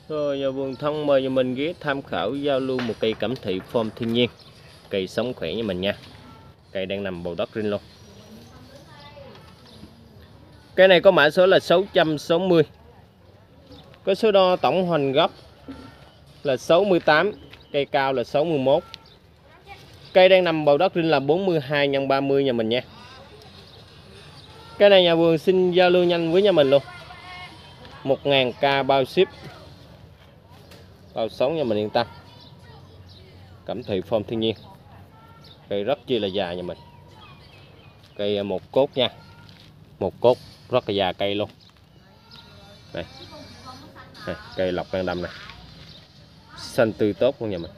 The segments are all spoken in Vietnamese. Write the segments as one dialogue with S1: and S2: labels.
S1: Rồi nhà vườn thân mời nhà mình ghé tham khảo giao lưu một cây cẩm thị form thiên nhiên. Cây sống khỏe như mình nha. Cây đang nằm bầu đất riêng luôn. Cây này có mã số là 660. Có số đo tổng hoành gốc là 68, cây cao là 61. Cây đang nằm bầu đất riêng là 42 x 30 nhà mình nha. Cái này nhà vườn xin giao lưu nhanh với nhà mình luôn. 1000k bao ship. Bao sống nhà mình yên tâm. Cẩm thị form thiên nhiên. Cây rất chi là già nhà mình. Cây một cốt nha. Một cốt rất là già cây luôn. Đây. Đây, cây lọc đang đâm này. Xanh tươi tốt luôn nhà mình.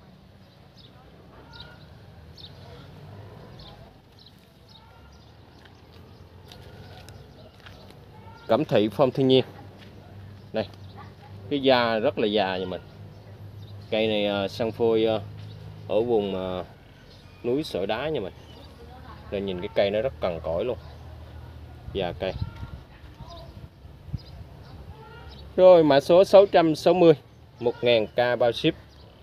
S1: Cẩm thị form thiên nhiên. Đây. Cái da rất là già nhà mình. Cây này săn phôi ở vùng núi sỏi đá nha mình. Nên nhìn cái cây nó rất cằn cỗi luôn. Già cây. Rồi mã số 660, 1000k bao ship.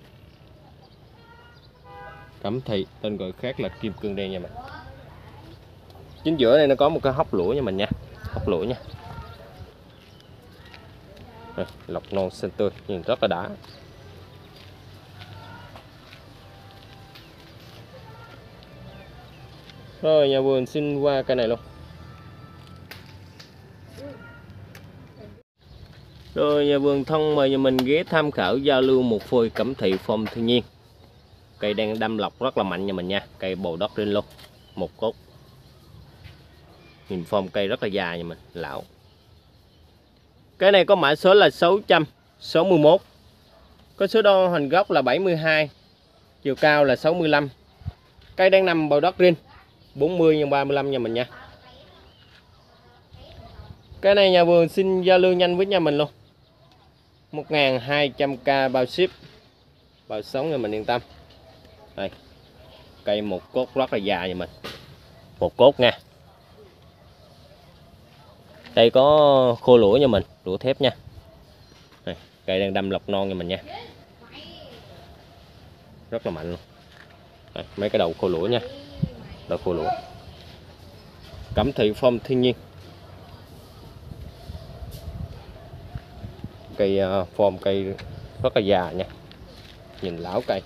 S1: Cẩm thị, tên gọi khác là kim cương đen nha mình. Chính giữa này nó có một cái hốc lũa nha mình nha. Hốc lũa nha. Rồi, lọc non xanh tươi, nhìn rất là đã. Rồi nhà vườn xin qua cây này luôn. Rồi nhà vườn thân mời nhà mình ghé tham khảo giao lưu một phôi cẩm thị form thiên nhiên. Cây đang đâm lọc rất là mạnh nhà mình nha. Cây bầu đất lên luôn. Một cốt. Nhìn form cây rất là già nhà mình, lão. Cái này có mã số là 661. Có số đo hoành gốc là 72. Chiều cao là 65. Cây đang nằm bầu đất riêng 40 x 35 nhà mình nha. Cái này nhà vườn xin giao lưu nhanh với nhà mình luôn. 1200k bao ship. Bao sống nhà mình yên tâm. Đây. Cây một cốt rất là già nhà mình. Một cốt nha. Đây có khô lũa nha mình, lũa thép nha. Đây, cây đang đâm lọc non nha mình nha. Rất là mạnh luôn. Đây, mấy cái đầu khô lũa nha. Đầu khô lũa. Cẩm thị form thiên nhiên. Cây form cây rất là già nha. Nhìn lão cây.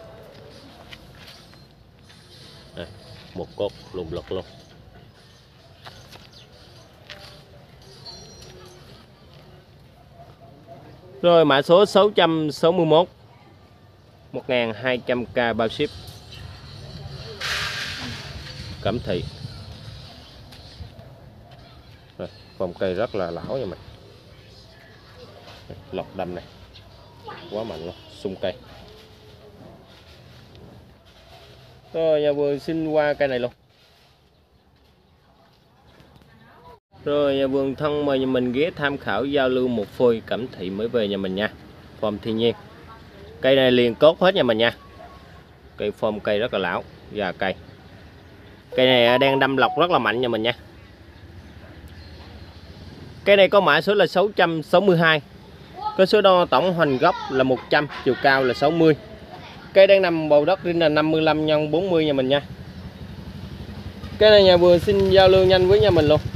S1: Đây, một cốt lùng lật luôn. Rồi mã số 661, 1200k bao ship. Cẩm thị. Rồi, form cây rất là lão nha mình. Lọc đâm này quá mạnh luôn, sung cây. Rồi nhà vườn xin qua cây này luôn. Rồi nhà vườn thân mời nhà mình ghé tham khảo giao lưu một phôi cẩm thị mới về nhà mình nha. Form thiên nhiên. Cây này liền cốt hết nhà mình nha. Cây form cây rất là lão, già cây. Cây này đang đâm lọc rất là mạnh nhà mình nha. Cây này có mã số là 662. Có số đo tổng hoành gốc là 100, chiều cao là 60. Cây đang nằm bầu đất riêng là 55 x 40 nhà mình nha. Cái này nhà vườn xin giao lưu nhanh với nhà mình luôn.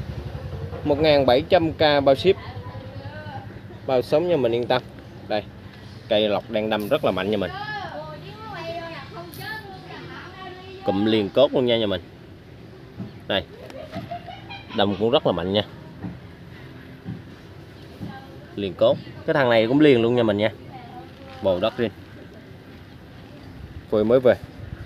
S1: 1700k bao ship. Bao sống nhà mình yên tâm. Đây. Cây lọc đang đâm rất là mạnh nhà mình. Cụm liền cốt luôn nha nhà mình. Đây. Đâm cũng rất là mạnh nha. Liền cốt. Cái thằng này cũng liền luôn nha mình nha. Bầu đất riêng. Phôi mới về.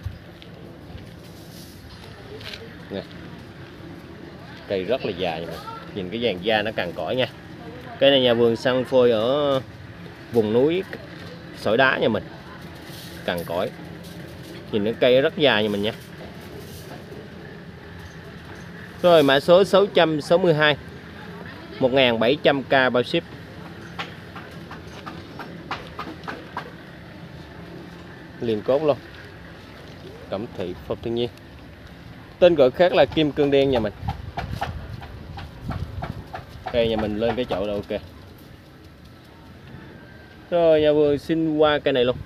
S1: Nè. Cây rất là già nha mình. Nhìn cái dàn da nó cằn cỗi nha. Cây này nhà vườn săn phôi ở vùng núi sỏi đá nha mình. Cằn cỗi. Nhìn cái cây rất già nha mình nha. Rồi mã số 662, 1700k bao ship. Liền cốt luôn. Cẩm thị form thiên nhiên. Tên gọi khác là kim cương đen nhà mình. Cây nhà mình lên cái chậu là ok. Rồi nhà vườn xin qua cây này luôn.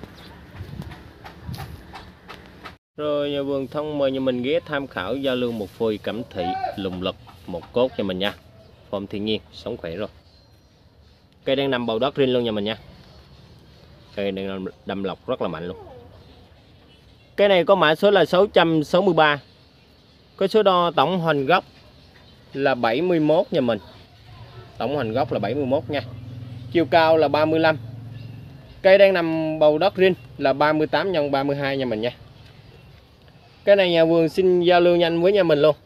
S1: Rồi nhà vườn thông mời nhà mình ghé tham khảo giao lưu một phôi Cẩm Thị lùng lực một cốt cho mình nha. Form thiên nhiên, sống khỏe rồi. Cây đang nằm bầu đất riêng luôn nhà mình nha. Cây đang đâm lọc rất là mạnh luôn. Cái này có mã số là 663. Có số đo tổng hoành gốc là 71 nhà mình. Tổng hoành gốc là 71 nha. Chiều cao là 35. Cây đang nằm bầu đất riêng là 38 x 32 nha mình nha. Cái này nhà vườn xin giao lưu nhanh với nhà mình luôn.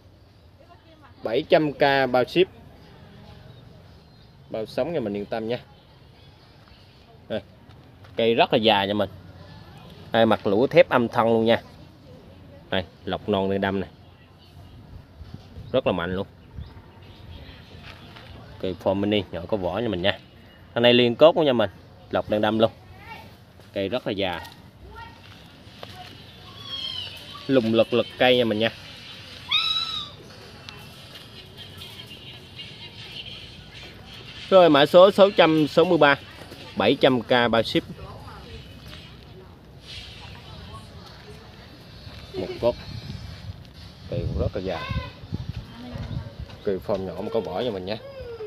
S1: 700k bao ship. Bao sống nhà mình yên tâm nha. Đây, cây rất là già nha mình. Đây, mặt lũa thép âm thân luôn nha. Đây, lọc non đang đâm này. Rất là mạnh luôn. Cây form mini nhỏ có vỏ nha mình nha. Thằng này liên cốt của nhà mình, lọc đang đâm luôn. Cây rất là già. Lùng lực cây nha mình nha. Rồi mã số 663, 700k bao ship. Một cốt. Cây cũng rất là già. Cây form nhỏ mà có vỏ nha mình nha.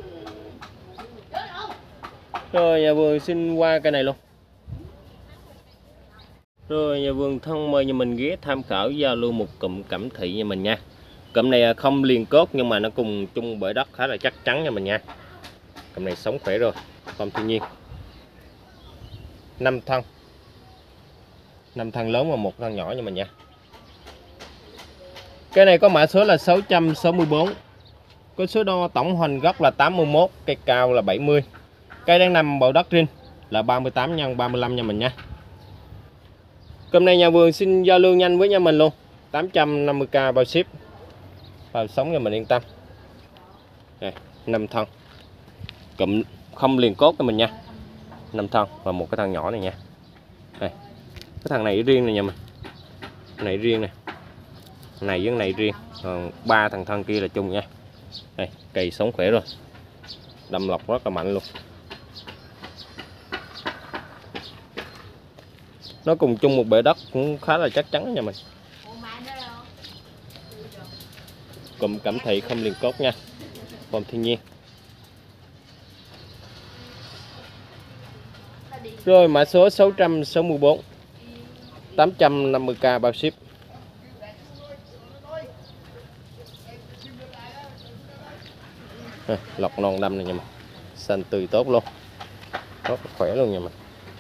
S1: Rồi nhà vườn xin qua cây này luôn. Rồi nhà vườn thân mời nhà mình ghé tham khảo giao lưu một cụm Cẩm Thị nha mình nha. Cụm này không liền cốt nhưng mà nó cùng chung bể đất khá là chắc chắn nha mình nha. Cụm này sống khỏe rồi, form thiên nhiên. 5 thân. 5 thân lớn và một thân nhỏ nha mình nha. Cái này có mã số là 664. Có số đo tổng hoành gốc là 81, cây cao là 70. Cây đang nằm bầu đất riêng là 38 x 35 nha mình nha. Cụm này nhà vườn xin giao lưu nhanh với nhà mình luôn. 850k bao ship. Bao sống nhà mình yên tâm. Đây, 5 thân. Cụm không liền cốt cho mình nha. 5 thân và một cái thân nhỏ này nha. Đây. Cái thằng này riêng này nha mình. Cái này riêng này. Này với cái này riêng. Còn 3 thằng thân kia là chung nha. Đây, cây sống khỏe rồi. Đâm lọc rất là mạnh luôn. Nó cùng chung một bể đất cũng khá là chắc chắn nha mình. Cụm Cẩm Thị không liền cốt nha. Form thiên nhiên. Rồi mã số 664, 850k bao ship. Lọc non đâm này nha mình. Xanh tươi tốt luôn. Rất khỏe luôn nha mình.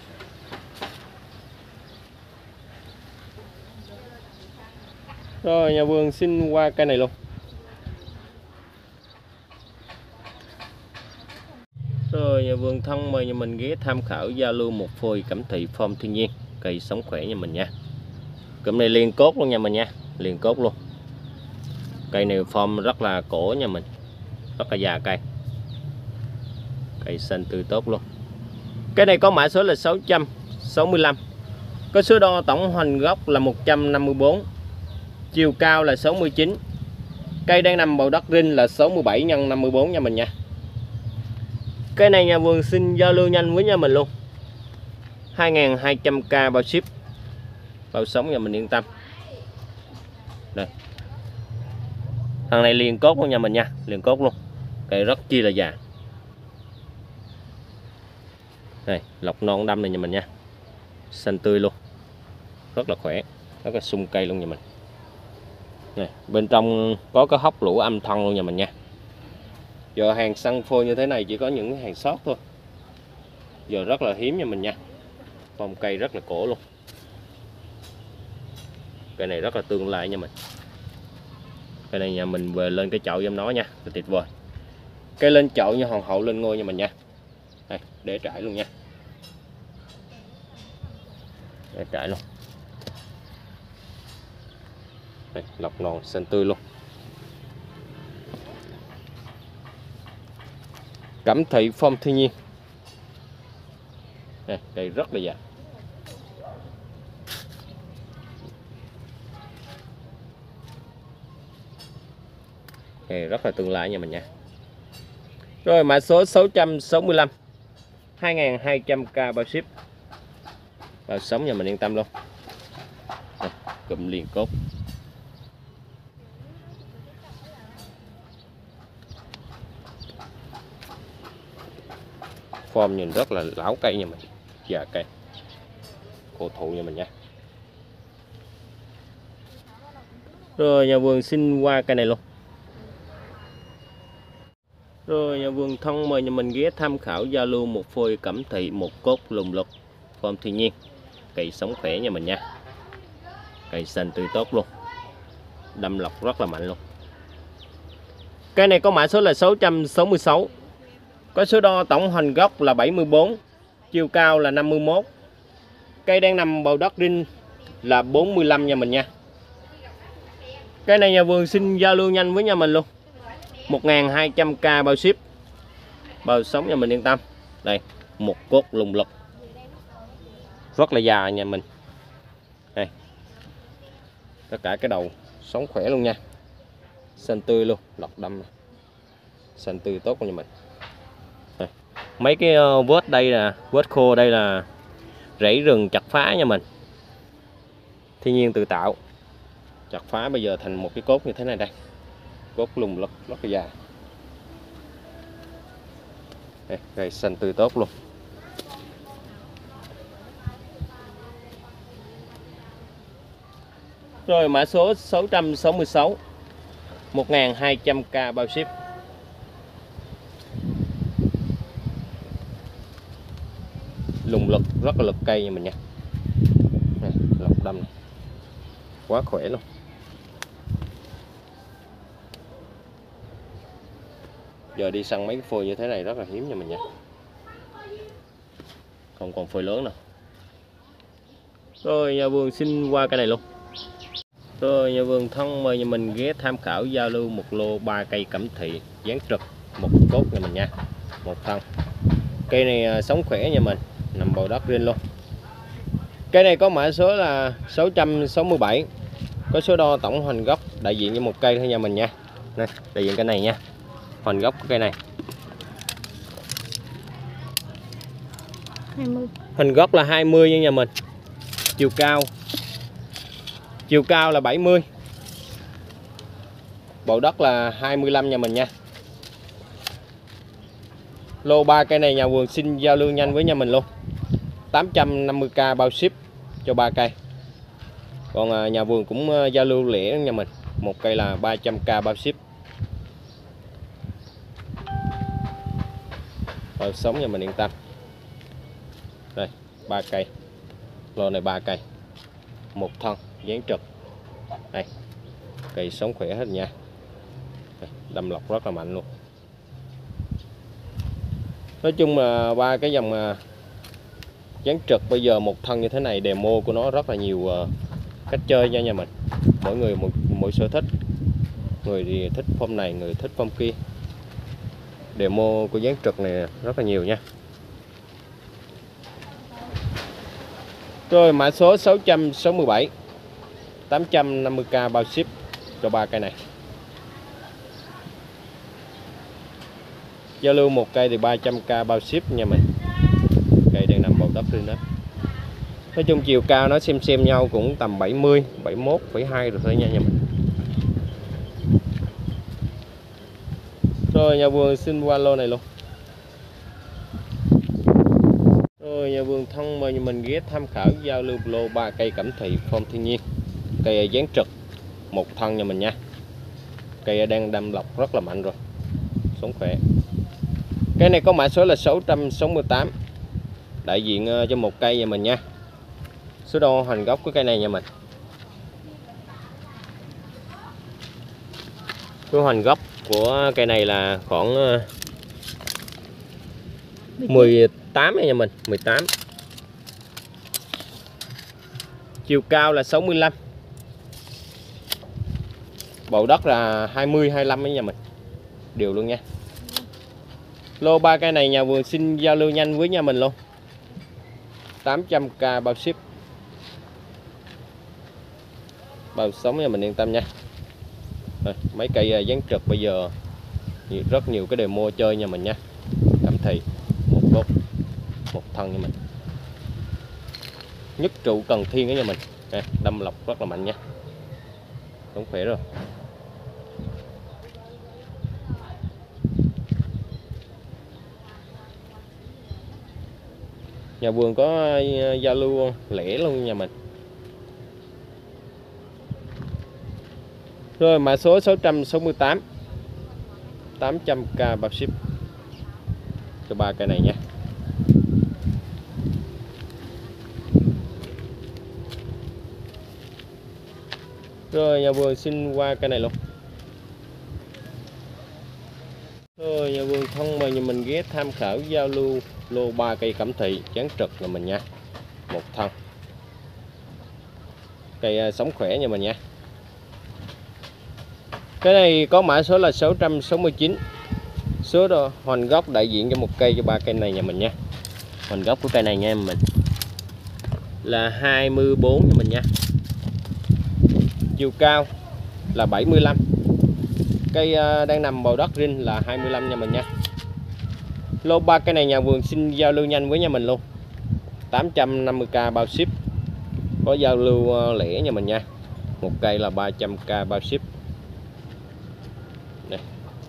S1: Rồi nhà vườn xin qua cây này luôn. Rồi nhà vườn thân mời nhà mình ghé tham khảo giao lưu một phôi Cẩm Thị form thiên nhiên. Cây sống khỏe nha mình nha. Cụm này liền cốt luôn nha mình nha. Liền cốt luôn. Cây này form rất là cổ nha mình. Rất là già cây. Cây xanh tươi tốt luôn. Cái này có mã số là 665. Có số đo tổng hoành gốc là 154. Chiều cao là 69. Cây đang nằm bầu đất riêng là 67 x 54 nha mình nha. Cái này nhà vườn xin giao lưu nhanh với nhà mình luôn. 2200k bao ship. Bao sống nhà mình yên tâm. Đây. Thằng này liền cốt luôn nhà mình nha, liền cốt luôn. Cây rất chi là già. Đây, lọc non đâm này nhà mình nha. Xanh tươi luôn. Rất là khỏe, rất là sung cây luôn nhà mình. Này, bên trong có cái hốc lũa âm thân luôn nhà mình nha. Giờ hàng săn phôi như thế này chỉ có những hàng sót thôi. Giờ rất là hiếm nha mình nha. Phong cây rất là cổ luôn. Cây này rất là tương lai nha mình. Cây này nhà mình về lên cái chậu giùm nó nha, tuyệt vời. Cây lên chậu như hoàng hậu lên ngôi nha mình nha. Đây, để trải luôn nha. Để trải luôn. Đây, lọc non xanh tươi luôn. Cẩm Thị form thiên nhiên. Đây, cây rất là già. Cây rất là tương lai nha mình nha. Rồi mã số 665, 2.200k bao ship. Bao sống nhà mình yên tâm luôn. Đây, cụm liền cốt. Form nhìn rất là lão cây nhà mình, già cây, cổ thụ nhà mình nha. Rồi nhà vườn xin qua cây này luôn. Rồi nhà vườn thân mời nhà mình ghé tham khảo giao lưu một phôi Cẩm Thị một cốt lùng lục, form thiên nhiên, cây sống khỏe nhà mình nha. Cây xanh tươi tốt luôn, đâm lọc rất là mạnh luôn. Cây này có mã số là 666, có số đo tổng hoành gốc là 74, chiều cao là 51. Cây đang nằm bầu đất rin là 45 nhà mình nha. Cây này nhà vườn xin giao lưu nhanh với nhà mình luôn. 1.200k bao ship. Bao sống nhà mình yên tâm. Đây, một cốt lùng lục, rất là già nhà mình. Đây, tất cả cái đầu sống khỏe luôn nha, xanh tươi luôn, lọc đâm xanh tươi tốt của nhà mình. Đây, mấy cái vết đây là vết khô, đây là rễ rừng chặt phá nhà mình, thiên nhiên tự tạo, chặt phá bây giờ thành một cái cốt như thế này đây, cốt lùng lục rất là già. Đây, cây xanh tươi tốt luôn. Rồi mã số 666, 1.200k bao ship. Lùng lực, rất là lực cây nha mình nha. Này, lọc đâm này, quá khỏe luôn. Giờ đi săn mấy cái phôi như thế này rất là hiếm nha mình nha, không còn phôi lớn nào. Rồi nhà vườn xin qua cái này luôn. Rồi nhà vườn thân mời nhà mình ghé tham khảo giao lưu một lô 3 cây Cẩm Thị dáng trực một cốt nhà mình nha, một thân. Cây này sống khỏe nhà mình, nằm bầu đất riêng luôn. Cây này có mã số là 667, có số đo tổng hoành gốc đại diện cho một cây thôi nhà mình nha. Đây, đại diện cây này nha, hoành gốc của cây này
S2: 20.
S1: Hoành gốc là 20 nha nhà mình. Chiều cao là 70, bầu đất là 25 nhà mình nha. Lô 3 cây này nhà vườn xin giao lưu nhanh với nhà mình luôn. 850k bao ship cho 3 cây. Còn nhà vườn cũng giao lưu lẻ nhà mình, một cây là 300k bao ship. Rồi sống nhà mình yên tâm. Đây, 3 cây. Lô này 3 cây. Một thân dáng trực. Đây. Cây sống khỏe hết nha. Đây, đâm lọc rất là mạnh luôn. Nói chung là 3 cái dòng dáng trực bây giờ một thân như thế này, demo của nó rất là nhiều cách chơi nha nhà mình. Mỗi người mỗi sở thích. Người thì thích form này, người thích form kia. Demo của dáng trực này rất là nhiều nha. Rồi mã số 667, 850k bao ship cho 3 cây này. Giao lưu một cây thì 300k bao ship nha mình. Cây đang nằm bầu đất lên đó. Nói chung chiều cao nó xem nhau cũng tầm 70, 71, 72 rồi thôi nha nhà mình. Rồi nhà vườn xin qua lô này luôn. Rồi nhà vườn thân mời nhà mình ghé tham khảo giao lưu lô 3 cây Cẩm Thị form thiên nhiên. Cây dáng trực một thân nhà mình nha. Cây đang đâm lọc rất là mạnh rồi, sống khỏe. Cây này có mã số là 668, đại diện cho một cây nhà mình nha. Số đo hoành gốc của cây này nhà mình. Số hoành gốc của cây này là khoảng 18 nha mình, 18. Chiều cao là 65. Bầu đất là 20, 25 nha mình. Đều luôn nha. Lô 3 cây này nhà vườn xin giao lưu nhanh với nhà mình luôn. 800k bao ship. Bao sống nhà mình yên tâm nha. Rồi, mấy cây dáng trực bây giờ rất nhiều cái demo chơi nhà mình nha. Cẩm Thị một cốt. một thân nha mình. Nhất trụ cần thiên đó nha mình. Đây, đâm lọc rất là mạnh nha. Đúng khỏe rồi. Nhà vườn có giao lưu lẻ luôn nha mình. Rồi mã số 668 800k bao ship cho 3 cây này nha. Rồi nhà vườn xin qua cây này luôn. Rồi nhà vườn thân mời nhà mình ghé tham khảo giao lưu lô 3 cây cẩm thị dáng trực nhà mình nha. Một thân. Cây sống khỏe nhà mình nha. Cái này có mã số là 669. Số đó hoành gốc đại diện cho một cây cho 3 cây này nhà mình nha. Hoành gốc của cây này nha mình là 24 nha mình nha. Chiều cao là 75. Cây đang nằm bầu đất rin là 25 nha mình nha. Lô 3 cây này nhà vườn xin giao lưu nhanh với nhà mình luôn. 850k bao ship. Có giao lưu lẻ nha mình nha. Một cây là 300k bao ship. Đây.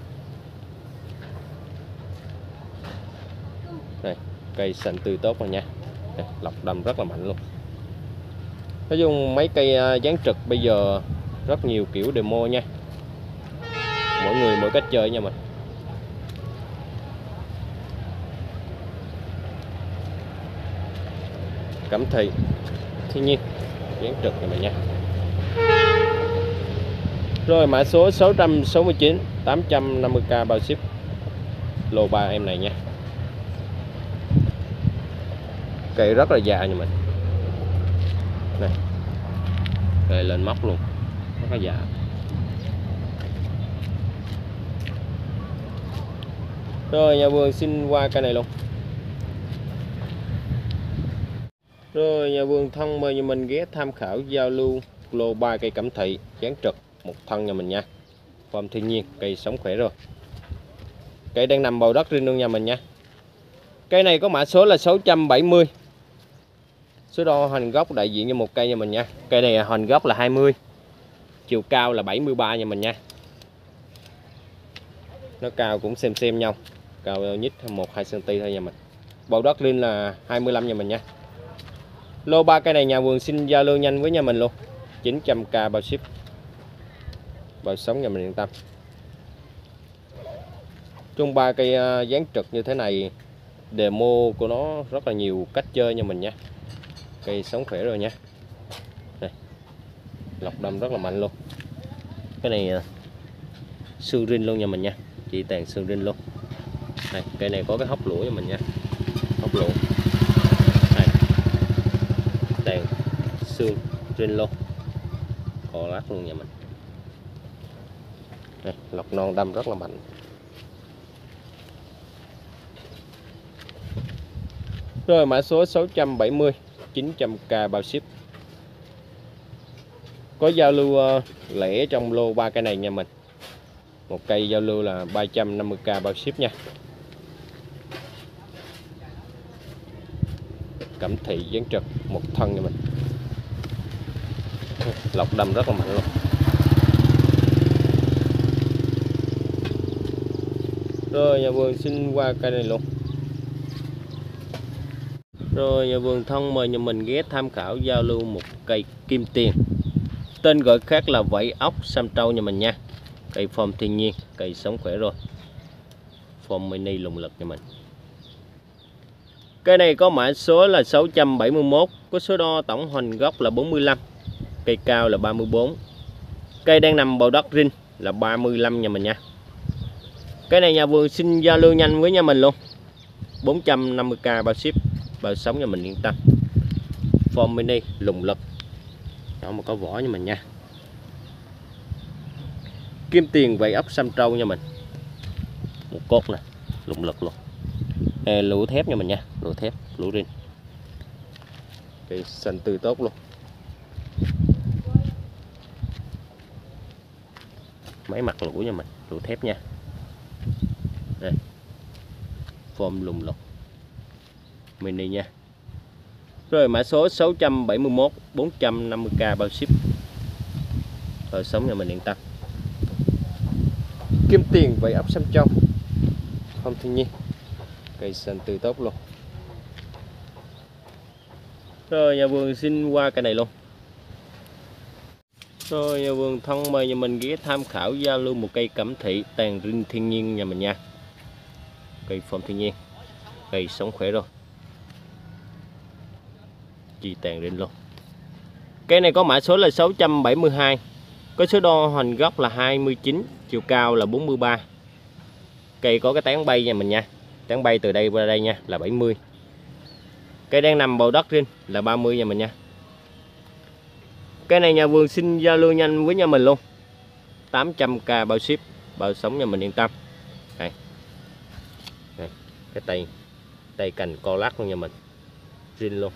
S1: Đây, cây xanh tươi tốt rồi nha. Đây, lọc đâm rất là mạnh luôn. Nói chung mấy cây dáng trực bây giờ rất nhiều kiểu demo nha. Mỗi người mỗi cách chơi nha mình. Cẩm thị thiên nhiên dáng trực này mình nha. Rồi mã số 669 850k bao ship lô 3 em này nha. Cây rất là già nha mình. Này. Cây lên móc luôn. Rất là già. Rồi nhà vườn xin qua cây này luôn. Rồi nhà vườn thân mời nhà mình ghé tham khảo giao lưu lô 3 cây cẩm thị dáng trực một thân nhà mình nha. Form thiên nhiên, cây sống khỏe rồi. Cây đang nằm bầu đất riêng luôn nhà mình nha. Cây này có mã số là 670. Số đo hoành gốc đại diện cho một cây nhà mình nha. Cây này hoành gốc là 20. Chiều cao là 73 nhà mình nha. Nó cao cũng xem nhau. Cao nhích 1-2 cm thôi nhà mình. Bầu đất riêng là 25 nhà mình nha. Lô 3 cây này nhà vườn xin giao lưu nhanh với nhà mình luôn. 900k bao ship. Bao sống nhà mình yên tâm. Trong 3 cây dáng trực như thế này, demo của nó rất là nhiều cách chơi nha mình nha. Cây sống khỏe rồi nha. Đây. Lọc đâm rất là mạnh luôn. Cái này xương rin luôn nha mình nha. Chỉ tàn xương rin luôn. Đây, cây này có cái hốc lũa cho mình nha. Hốc lũa. Đây. Tàn xương rin luôn. Cò lát luôn nha mình. Đây, lọc non đâm rất là mạnh. Rồi mã số 670 900k bao ship. Có giao lưu lẻ trong lô 3 cây này nha mình. Một cây giao lưu là 350k bao ship nha. Cẩm thị dáng trực một thân nha mình. Lọc đâm rất là mạnh luôn. Rồi nhà vườn xin qua cây này luôn. Rồi nhà vườn thân mời nhà mình ghé tham khảo giao lưu một cây kim tiền. Tên gọi khác là vảy ốc Sam Trâu nhà mình nha. Cây form thiên nhiên, cây sống khỏe rồi. Form mini lùng lực nhà mình. Cây này có mã số là 671, có số đo tổng hoành gốc là 45. Cây cao là 34. Cây đang nằm bầu đất rin là 35 nhà mình nha. Cái này nhà vườn xin giao lưu nhanh với nhà mình luôn. 450k bao ship, bao sống nhà mình yên tâm. Form mini lùng lực. Đó mà có vỏ nha mình nha. Kim tiền vảy ốc Sam Trâu nha mình. Một cốt nè, lùng lực luôn. Lũ thép nha mình nha, lũ thép, lũ rin. Cây xanh tươi tốt luôn. Mấy mặt lũ nha mình, lũ thép nha. Đây. Form lùng lục. mini nha. Rồi mã số 671 450k bao ship. Rồi sống nhà mình yên tâm. Kiếm tiền vậy ốc xăm trong. Không thiên nhiên. Cây xanh tươi tốt luôn. Rồi nhà vườn xin qua cái này luôn. Rồi nhà vườn thân mời nhà mình ghé tham khảo giao lưu một cây cẩm thị tàn rinh thiên nhiên nhà mình nha. Cây form thiên nhiên. Cây sống khỏe rồi. Chi tàn rinh luôn. Cây này có mã số là 672. Có số đo hoành gốc là 29, chiều cao là 43. Cây có cái tán bay nhà mình nha. Tán bay từ đây qua đây nha là 70. Cây đang nằm bầu đất riêng là 30 nhà mình nha. Cây này nhà vườn xin giao lưu nhanh với nhà mình luôn. 800k bao ship, bao sống nhà mình yên tâm. Đây. Đây. Cái tay cành co lát luôn nhà mình. Riêng luôn.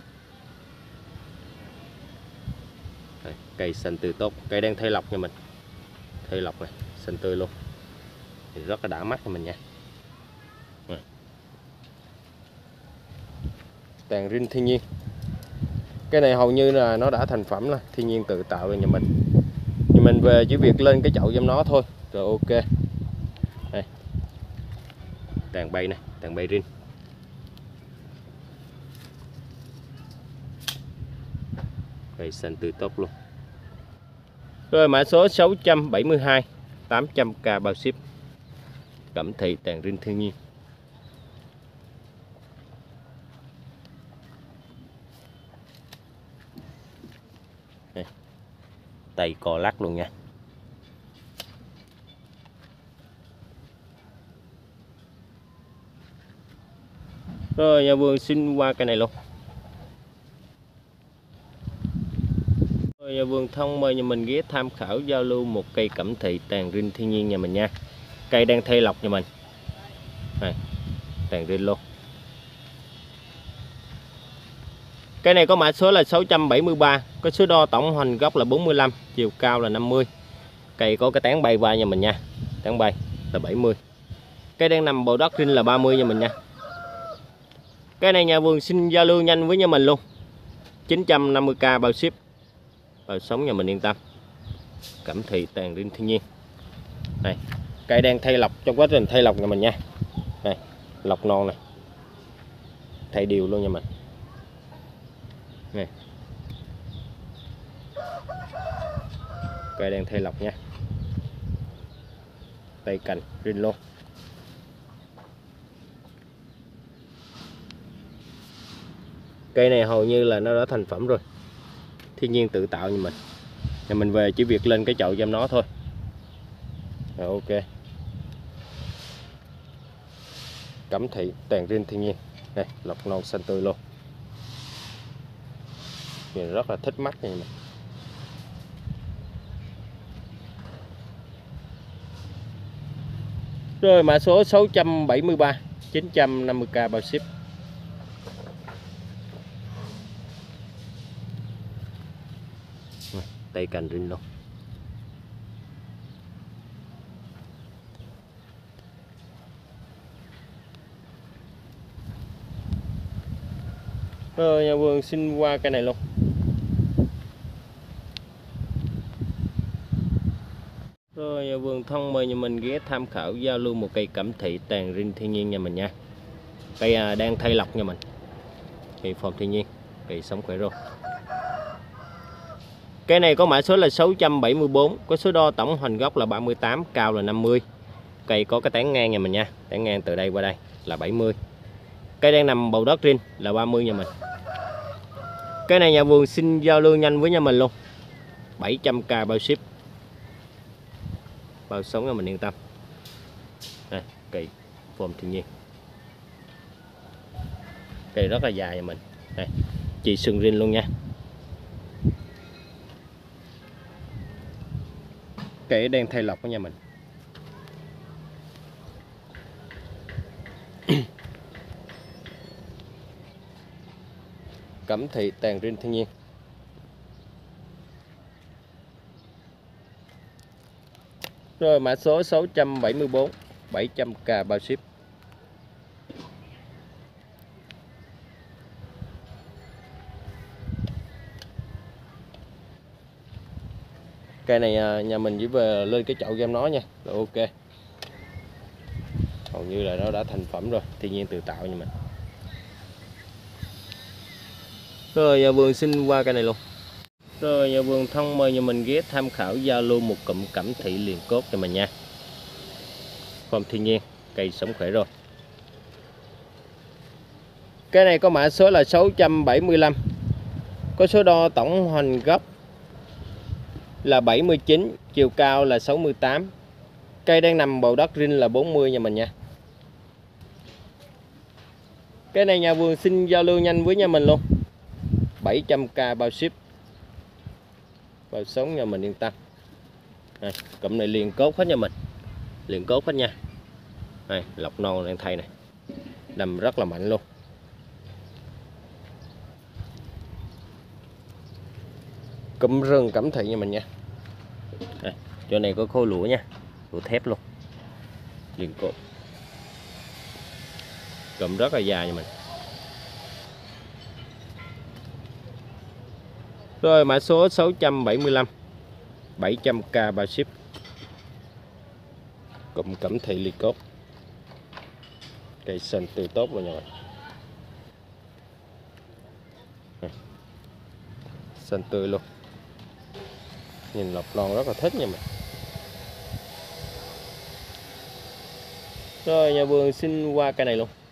S1: Đây. Cây xanh tươi tốt, cây đang thay lọc nhà mình. Thay lọc này, xanh tươi luôn. Thì rất là đã mắt cho mình nha. Đây. Tàn rinh thiên nhiên. Cái này hầu như là nó đã thành phẩm rồi, thiên nhiên tự tạo rồi nhà mình. Nhà mình về chỉ việc lên cái chậu giam nó thôi, rồi ok. Đây. Tàn bay này, tàn bay rin. Cây xanh tươi tốt luôn. Rồi mã số 672 800k bao ship. Cẩm thị tàn rinh thiên nhiên. Đây. Tay co lắc luôn nha. Rồi nhà vườn xin qua cái này luôn. Rồi nhà vườn thông mời nhà mình ghé tham khảo giao lưu một cây cẩm thị tàn rinh thiên nhiên nhà mình nha. Cây đang thay lọc nhà mình. Đây. Tàn rinh luôn. Cây này có mã số là 673, có số đo tổng hoành gốc là 45, chiều cao là 50. Cây có cái tán bay qua nhà mình nha. Tán bay là 70. Cây đang nằm bầu đất riêng là 30 nhà mình nha. Cái này nhà vườn xin giao lưu nhanh với nhà mình luôn. 950k bao ship. Bao sống nhà mình yên tâm. Cẩm thị tàn rinh thiên nhiên. Đây, cây đang thay lọc, trong quá trình thay lọc nhà mình nha. Đây, lọc non này. Thay đều luôn nhà mình. Này. Cây đang thay lọc nha. Tay cành riêng luôn. Cây này hầu như là nó đã thành phẩm rồi. Thiên nhiên tự tạo như mình. Nhà mình về chỉ việc lên cái chậu giam nó thôi. Rồi ok. Cẩm thị tàn rinh thiên nhiên. Đây, lọc non xanh tươi luôn. Nhìn rất là thích mắt nha mình. Rồi mã số 673 950k bao ship. Tay cành rinh luôn. Rồi nhà vườn xin qua cái này luôn. Rồi nhà vườn thông mời nhà mình ghé tham khảo giao lưu một cây cẩm thị tàn rinh thiên nhiên nhà mình nha. Cây đang thay lọc nhà mình. Cây form thiên nhiên, cây sống khỏe rồi. Cây này có mã số là 674, có số đo tổng hoành gốc là 38, cao là 50. Cây có cái tán ngang nhà mình nha, tán ngang từ đây qua đây là 70. Cây đang nằm bầu đất riêng là 30 nhà mình. Cái này nhà vườn xin giao lưu nhanh với nhà mình luôn. 700k bao ship. Bao sống nhà mình yên tâm. Đây, cây form thiên nhiên. Cây rất là dài nhà mình. Đây, chỉ sừng riêng luôn nha. Cây đang thay lọc của nhà mình. Cẩm thị tàn rinh thiên nhiên. Rồi mã số 674 700k bao ship. Cây này nhà mình chỉ về lên cái chậu cho em nó nha, là ok. Hầu như là nó đã thành phẩm rồi, thiên nhiên tự tạo như mình. Rồi nhà vườn xin qua cây này luôn. Rồi nhà vườn thông mời nhà mình ghé tham khảo giao lưu một cụm cẩm thị liền cốt cho mình nha. Form thiên nhiên, cây sống khỏe rồi. Cái này có mã số là 675. Có số đo tổng hoành gốc là 79, chiều cao là 68. Cây đang nằm bầu đất rin là 40 nhà mình nha. Cái này nhà vườn xin giao lưu nhanh với nhà mình luôn. 700k bao ship. Bao sống nhà mình yên tâm. Đây, cụm này liền cốt hết nhà mình. Liền cốt hết nha. Đây, lọc non đang thay này. Đâm rất là mạnh luôn. Cụm rừng cẩm thị nha mình nha. Đây, chỗ này có khối lũa nha. Lũa thép luôn. Liền cốt. Cụm rất là dài nha mình. Rồi mã số 675. 700k bao ship. Cụm cẩm thị liền cốt. Cây xanh tươi tốt luôn nha mình. Xanh tươi luôn. Nhìn lọc non rất là thích nha mình. Rồi nhà vườn xin qua cây này luôn.